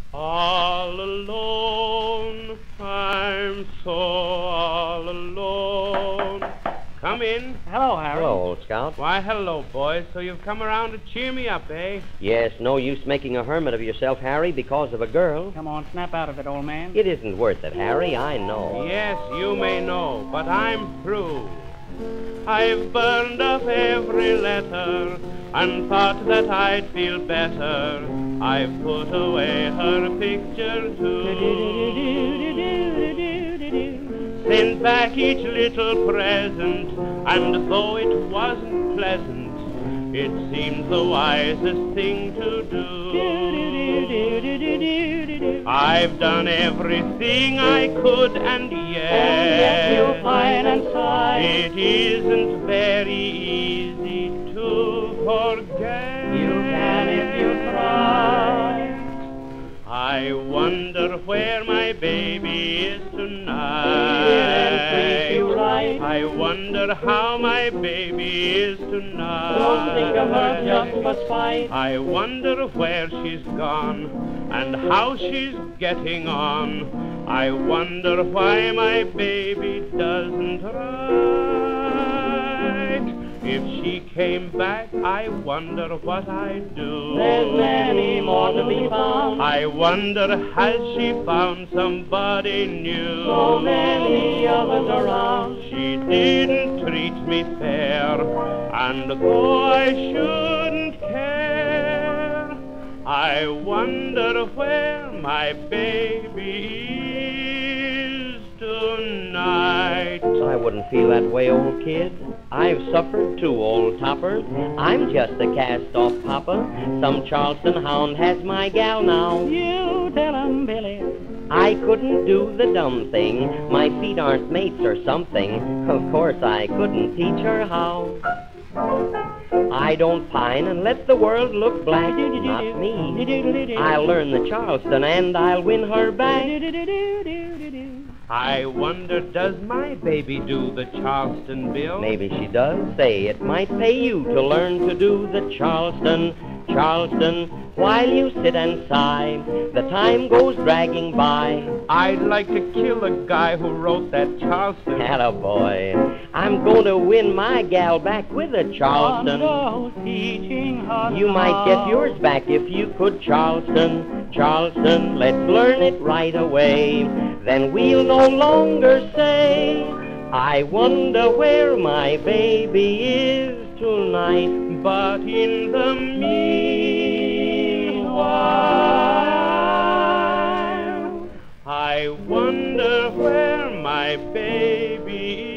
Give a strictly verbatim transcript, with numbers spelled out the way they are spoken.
All alone, I'm so all alone. Come in. Hello, Harry. Hello, old scout. Why, hello, boys. So you've come around to cheer me up, eh? Yes, no use making a hermit of yourself, Harry, because of a girl. Come on, snap out of it, old man. It isn't worth it, Harry, I know. Yes, you may know, but I'm through. I've burned up every letter and thought that I'd feel better. I've put away her picture too. Sent back each little present, and though it wasn't pleasant, it seems the wisest thing to do. I've done everything I could, and yet, and yet you pine and sigh. It isn't very easy to forget. You can if you try. I wonder where my baby is tonight. You right. I wonder how my baby is tonight. Don't think of her just for spite. I wonder where she's gone and how she's getting on. I wonder why my baby doesn't write. If she came back, I wonder what I'd do. There's many more to be found. I wonder, has she found somebody new? So many others around. She didn't treat me fair, and though I shouldn't care, I wonder where my baby is tonight. I wouldn't feel that way, old kid. I've suffered too, old topper. I'm just a cast-off papa. Some Charleston hound has my gal now. You tell him, Billy. I couldn't do the dumb thing. My feet aren't mates or something. Of course I couldn't teach her how. I don't pine and let the world look black. Not me. I'll learn the Charleston and I'll win her back. I wonder, does my baby do the Charleston, Bill? Maybe she does. Say, it might pay you to learn to do the Charleston, Charleston, while you sit and sigh. The time goes dragging by. I'd like to kill the guy who wrote that Charleston. Attaboy. I'm going to win my gal back with a Charleston. Teaching her You might get yours back if you could Charleston, Charleston. Let's learn it right away. Then we'll no longer say, I wonder where my baby is tonight. But in the meanwhile, I wonder where my baby is.